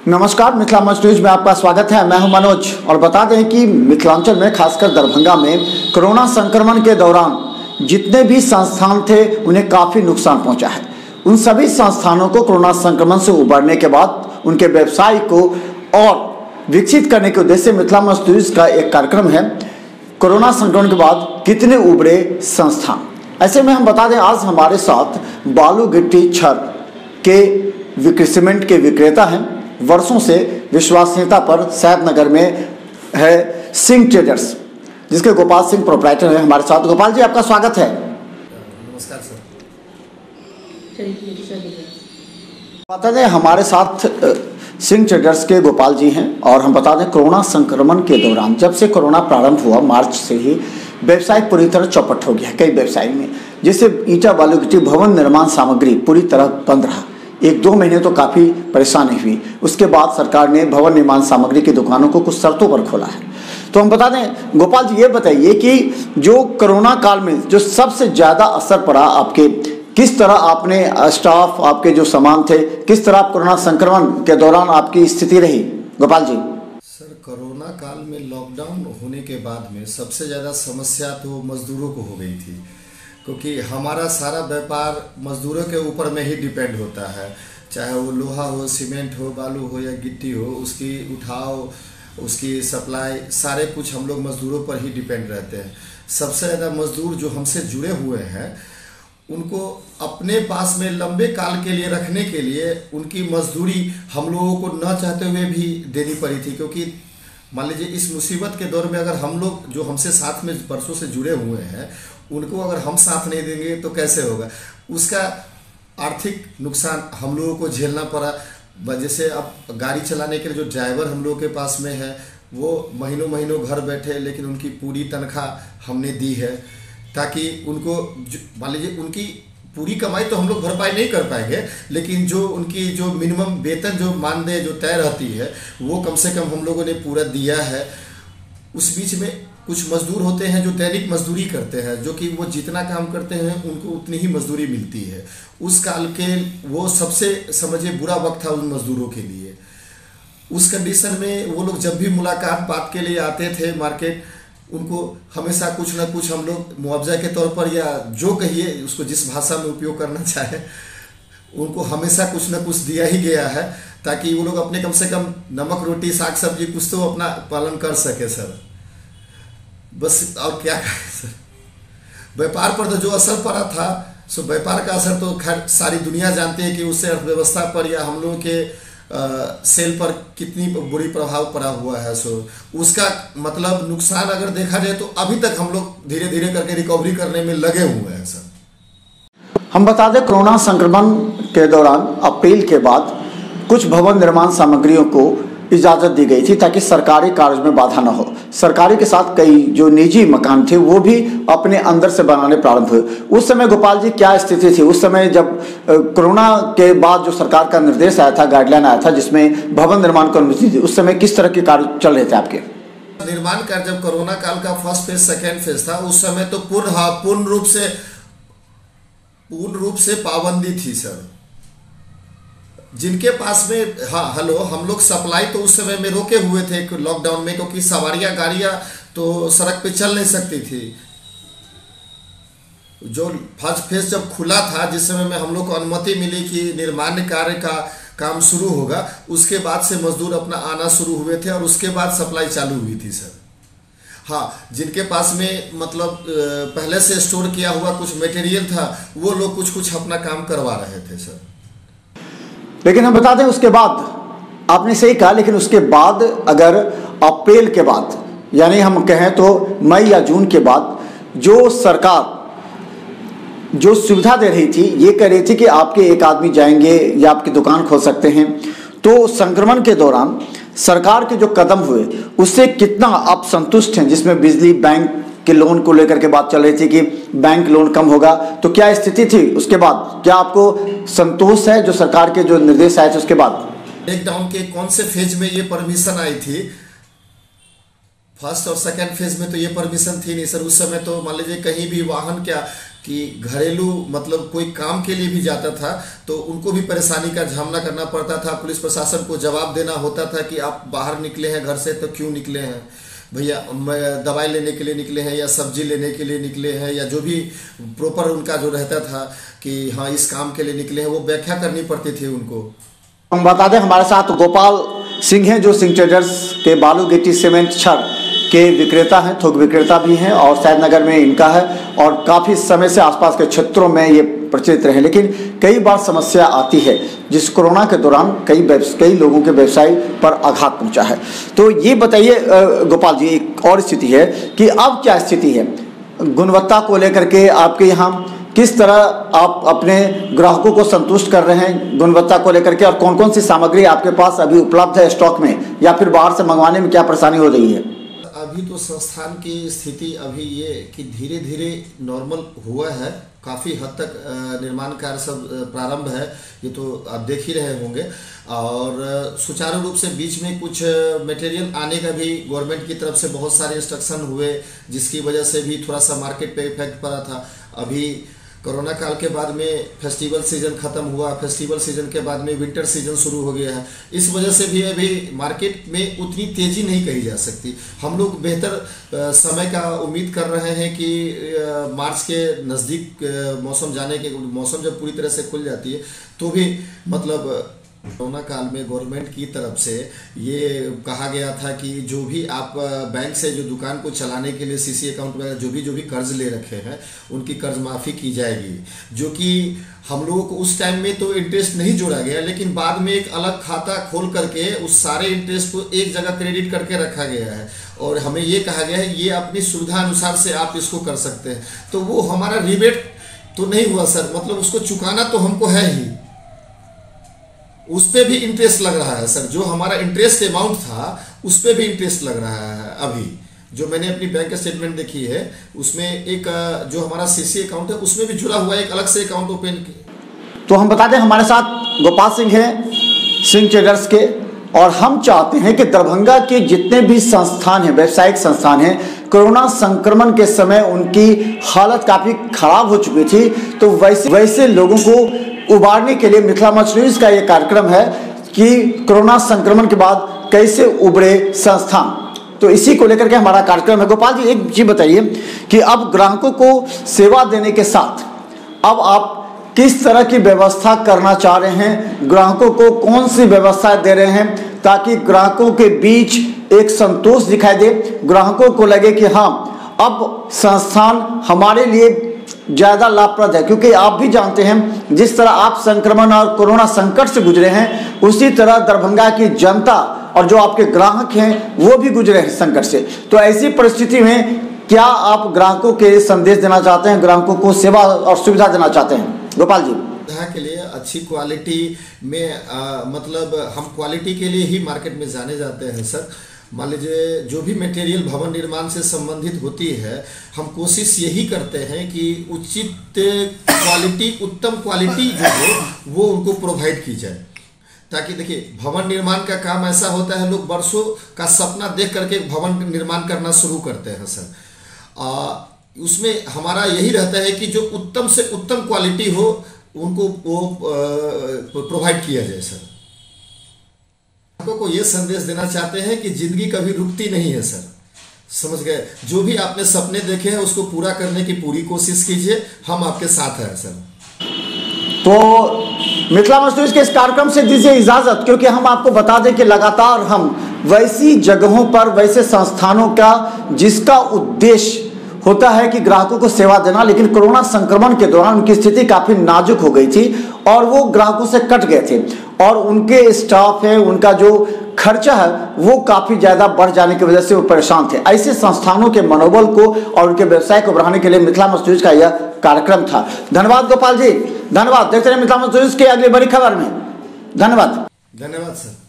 नमस्कार, मिथिला मंच न्यूज में आपका स्वागत है। मैं हूं मनोज और बता दें कि मिथिलांचल में खासकर दरभंगा में कोरोना संक्रमण के दौरान जितने भी संस्थान थे उन्हें काफ़ी नुकसान पहुंचा है। उन सभी संस्थानों को कोरोना संक्रमण से उबरने के बाद उनके व्यवसाय को और विकसित करने के उद्देश्य से मिथिला मंच न्यूज का एक कार्यक्रम है, कोरोना संक्रमण के बाद कितने उबरे संस्थान। ऐसे में हम बता दें, आज हमारे साथ बालू गिट्टी छर के सीमेंट के विक्रेता हैं, वर्षों से विश्वसनीयता पर सैदनगर में है सिंह ट्रेडर्स, जिसके गोपाल सिंह प्रोप्राइटर हैं हमारे साथ। गोपाल जी, आपका स्वागत है। नमस्कार सर। बता दें, हमारे साथ सिंह ट्रेडर्स के गोपाल जी हैं और हम बता दें कोरोना संक्रमण के दौरान जब से कोरोना प्रारंभ हुआ मार्च से ही व्यवसाय पूरी तरह चौपट हो गया कई व्यवसाय में, जैसे ईंटा बालू गिट्टी भवन निर्माण सामग्री पूरी तरह बंद रहा। 1-2 महीने तो काफ़ी परेशानी हुई। उसके बाद सरकार ने भवन निर्माण सामग्री की दुकानों को कुछ शर्तों पर खोला है। तो हम बता दें, गोपाल जी ये बताइए कि जो कोरोना काल में जो सबसे ज़्यादा असर पड़ा आपके, किस तरह आपने स्टाफ, आपके जो सामान थे, किस तरह आप कोरोना संक्रमण के दौरान आपकी स्थिति रही? गोपाल जी सर, कोरोना काल में लॉकडाउन होने के बाद में सबसे ज़्यादा समस्या तो मज़दूरों को हो गई थी, क्योंकि हमारा सारा व्यापार मज़दूरों के ऊपर में ही डिपेंड होता है। चाहे वो लोहा हो, सीमेंट हो, बालू हो या गिट्टी हो, उसकी उठाव, उसकी सप्लाई, सारे कुछ हम लोग मज़दूरों पर ही डिपेंड रहते हैं। सबसे ज़्यादा मज़दूर जो हमसे जुड़े हुए हैं उनको अपने पास में लंबे काल के लिए रखने के लिए उनकी मजदूरी हम लोगों को न चाहते हुए भी देनी पड़ी थी, क्योंकि मान लीजिए इस मुसीबत के दौर में अगर हम लोग जो हमसे साथ में बरसों से जुड़े हुए हैं उनको अगर हम साथ नहीं देंगे तो कैसे होगा। उसका आर्थिक नुकसान हम लोगों को झेलना पड़ा। जैसे अब गाड़ी चलाने के लिए जो ड्राइवर हम लोगों के पास में है वो महीनों महीनों घर बैठे, लेकिन उनकी पूरी तनख्वाह हमने दी है, ताकि उनको मान लीजिए उनकी पूरी कमाई तो हम लोग भरपाई नहीं कर पाएंगे, लेकिन जो उनकी जो मिनिमम वेतन जो मानदेय जो तय रहती है वो कम से कम हम लोगों ने पूरा दिया है। उस बीच में कुछ मजदूर होते हैं जो दैनिक मजदूरी करते हैं, जो कि वो जितना काम करते हैं उनको उतनी ही मजदूरी मिलती है। उस काल के वो सबसे समझिए बुरा वक्त था उन मजदूरों के लिए। उस कंडीशन में वो लोग जब भी मुलाकात बात के लिए आते थे मार्केट, उनको हमेशा कुछ ना कुछ हम लोग मुआवजा के तौर पर या जो कहिए उसको जिस भाषा में उपयोग करना चाहे, उनको हमेशा कुछ ना कुछ दिया ही गया है, ताकि वो लोग अपने कम से कम नमक रोटी साग सब्जी कुछ तो अपना पालन कर सके सर। बस और क्या कहें सर। व्यापार पर तो जो असर पड़ा था सो व्यापार का असर तो खैर सारी दुनिया जानती है कि उससे अर्थव्यवस्था पर या हम लोगों के सेल पर कितनी बुरी प्रभाव पड़ा हुआ है। सो उसका मतलब नुकसान अगर देखा जाए तो अभी तक हम लोग धीरे धीरे करके रिकवरी करने में लगे हुए हैं सर। हम बता दें, कोरोना संक्रमण के दौरान अप्रैल के बाद कुछ भवन निर्माण सामग्रियों को इजाज़त दी गई थी ताकि सरकारी कार्य में बाधा न हो। सरकारी के साथ कई जो निजी मकान थे वो भी अपने अंदर से बनाने प्रारंभ हुए। उस समय गोपाल जी क्या स्थिति थी? उस समय जब कोरोना के बाद जो सरकार का निर्देश आया था, गाइडलाइन आया था जिसमें भवन निर्माण को अनुमति थी, उस समय किस तरह के कार्य चल रहे थे आपके? निर्माण कार्य जब कोरोना काल का फर्स्ट फेज सेकेंड फेज था उस समय तो पूर्ण रूप से पाबंदी थी सर। जिनके पास में हेलो हम लोग सप्लाई तो उस समय में रोके हुए थे लॉकडाउन में, क्योंकि सवारियां गाड़ियां तो सड़क पे चल नहीं सकती थी। जो फर्स्ट फेज जब खुला था जिस समय में हम लोग को अनुमति मिली कि निर्माण कार्य का काम शुरू होगा, उसके बाद से मजदूर अपना आना शुरू हुए थे और उसके बाद सप्लाई चालू हुई थी सर। हाँ, जिनके पास में मतलब पहले से स्टोर किया हुआ कुछ मटेरियल था वो लोग कुछ अपना काम करवा रहे थे सर। लेकिन हम बता दें उसके बाद आपने सही कहा, लेकिन उसके बाद अगर अप्रैल के बाद यानी हम कहें तो मई या जून के बाद जो सरकार जो सुविधा दे रही थी, ये कह रही थी कि आपके एक आदमी जाएंगे या आपकी दुकान खोल सकते हैं, तो संक्रमण के दौरान सरकार के जो कदम हुए उससे कितना आप संतुष्ट हैं? जिसमें बिजली बैंक के लोन को लेकर के बात चल रही थी कि बैंक लोन कम होगा, तो क्या स्थिति थी उसके बाद? क्या आपको संतोष है जो सरकार के जो निर्देश आए थे उसके बाद? लॉकडाउन के कौन से फेज में ये परमिशन आई थी? फर्स्ट और सेकंड फेज में तो ये परमिशन थी नहीं सर। उस समय तो मान लीजिए कहीं भी वाहन क्या कि घरेलू मतलब कोई काम के लिए भी जाता था तो उनको भी परेशानी का सामना करना पड़ता था। पुलिस प्रशासन को जवाब देना होता था कि आप बाहर निकले हैं घर से तो क्यों निकले हैं भैया, दवाई लेने के लिए निकले हैं या सब्जी लेने के लिए निकले हैं, या जो भी प्रॉपर उनका जो रहता था कि हाँ इस काम के लिए निकले हैं, वो व्याख्या करनी पड़ती थी उनको। हम बता दें हमारे साथ गोपाल सिंह हैं जो सिंह ट्रेडर्स के बालू गिट्टी सीमेंट छड़ के विक्रेता हैं, थोक विक्रेता भी हैं और सैदनगर में इनका है और काफ़ी समय से आसपास के क्षेत्रों में ये प्रचलित रहे। लेकिन कई बार समस्या आती है जिस कोरोना के दौरान कई लोगों के व्यवसाय पर आघात पहुंचा है। तो ये बताइए गोपाल जी, एक और स्थिति है कि अब क्या स्थिति है गुणवत्ता को लेकर के, आपके यहाँ किस तरह आप अपने ग्राहकों को संतुष्ट कर रहे हैं गुणवत्ता को लेकर के, और कौन कौन सी सामग्री आपके पास अभी उपलब्ध है स्टॉक में, या फिर बाहर से मंगवाने में क्या परेशानी हो रही है? अभी तो संस्थान की स्थिति अभी ये कि धीरे धीरे नॉर्मल हुआ है, काफ़ी हद तक निर्माण कार्य सब प्रारंभ है, ये तो आप देख ही रहे होंगे। और सुचारू रूप से बीच में कुछ मटेरियल आने का भी गवर्नमेंट की तरफ से बहुत सारे इंस्ट्रक्शन हुए, जिसकी वजह से भी थोड़ा सा मार्केट पे इफेक्ट पड़ा था। अभी कोरोना काल के बाद में फेस्टिवल सीजन ख़त्म हुआ, फेस्टिवल सीजन के बाद में विंटर सीजन शुरू हो गया है, इस वजह से भी अभी मार्केट में उतनी तेज़ी नहीं कही जा सकती। हम लोग बेहतर समय का उम्मीद कर रहे हैं कि मार्च के नज़दीक मौसम जब पूरी तरह से खुल जाती है तो भी मतलब कोरोना काल में गवर्नमेंट की तरफ से ये कहा गया था कि जो भी आप बैंक से जो दुकान को चलाने के लिए सीसी अकाउंट वगैरह जो भी कर्ज ले रखे हैं उनकी कर्ज माफ़ी की जाएगी, जो कि हम लोगों को उस टाइम में तो इंटरेस्ट नहीं जोड़ा गया, लेकिन बाद में एक अलग खाता खोल करके उस सारे इंटरेस्ट को एक जगह क्रेडिट करके रखा गया है और हमें ये कहा गया है ये अपनी सुविधा अनुसार से आप इसको कर सकते हैं। तो वो हमारा रिबेट तो नहीं हुआ सर, मतलब उसको चुकाना तो हमको है ही, उस पर भी इंटरेस्ट लग रहा है सर। जो हमारा इंटरेस्ट अमाउंट था उस पर भी इंटरेस्ट लग रहा है। अभी जो मैंने अपनी बैंक स्टेटमेंट देखी है उसमें एक जो हमारा सीसी अकाउंट है उसमें भी जुड़ा हुआ है, एक अलग से अकाउंट ओपन। तो हम बता दें हमारे साथ गोपाल सिंह हैं सिंह ट्रेडर्स के, और हम चाहते हैं कि दरभंगा के जितने भी संस्थान हैं, व्यावसायिक संस्थान हैं, कोरोना संक्रमण के समय उनकी हालत काफ़ी खराब हो चुकी थी, तो वैसे लोगों को उबारने के लिए मिथिला मंच न्यूज़ का ये कार्यक्रम है कि कोरोना संक्रमण के बाद कैसे उभरे संस्थान, तो इसी को लेकर के हमारा कार्यक्रम है। गोपाल जी एक चीज़ बताइए कि अब ग्राहकों को सेवा देने के साथ अब आप किस तरह की व्यवस्था करना चाह रहे हैं, ग्राहकों को कौन सी व्यवस्था दे रहे हैं ताकि ग्राहकों के बीच एक संतोष दिखाई दे, ग्राहकों को लगे कि हाँ अब संस्थान हमारे लिए ज़्यादा लाभप्रद है। क्योंकि आप भी जानते हैं जिस तरह आप संक्रमण और कोरोना संकट से गुजरे हैं उसी तरह दरभंगा की जनता और जो आपके ग्राहक हैं वो भी गुजरे हैं संकट से। तो ऐसी परिस्थिति में क्या आप ग्राहकों के संदेश देना चाहते हैं, ग्राहकों को सेवा और सुविधा देना चाहते हैं गोपाल जी? के लिए अच्छी क्वालिटी में मतलब हम क्वालिटी के लिए ही मार्केट में जाने जाते हैं सर। मान लीजिए जो भी मटेरियल भवन निर्माण से संबंधित होती है हम कोशिश यही करते हैं कि उचित क्वालिटी, उत्तम क्वालिटी जो हो वो उनको प्रोवाइड की जाए, ताकि देखिए भवन निर्माण का काम ऐसा होता है लोग वर्षों का सपना देख करके भवन निर्माण करना शुरू करते हैं सर। उसमें हमारा यही रहता है कि जो उत्तम से उत्तम क्वालिटी हो उनको वो प्रोवाइड किया जाए सर। आपको को ये संदेश देना चाहते हैं कि जिंदगी कभी रुकती नहीं है सर, समझ गए? जो भी आपने सपने देखे हैं उसको पूरा करने की पूरी कोशिश कीजिए, हम आपके साथ हैं सर। तो मिथिला मंच न्यूज़ के इस कार्यक्रम से दीजिए इजाजत, क्योंकि हम आपको बता दें कि लगातार हम वैसी जगहों पर, वैसे संस्थानों का जिसका उद्देश्य होता है कि ग्राहकों को सेवा देना, लेकिन कोरोना संक्रमण के दौरान उनकी स्थिति काफ़ी नाजुक हो गई थी और वो ग्राहकों से कट गए थे और उनके स्टाफ है, उनका जो खर्चा है वो काफ़ी ज़्यादा बढ़ जाने की वजह से वो परेशान थे। ऐसे संस्थानों के मनोबल को और उनके व्यवसाय को बढ़ाने के लिए मिथिला मंच न्यूज़ का यह कार्यक्रम था। धन्यवाद गोपाल जी, धन्यवाद। देखते रहे मिथिला मंच न्यूज़ के अगली बड़ी खबर में। धन्यवाद। धन्यवाद सर।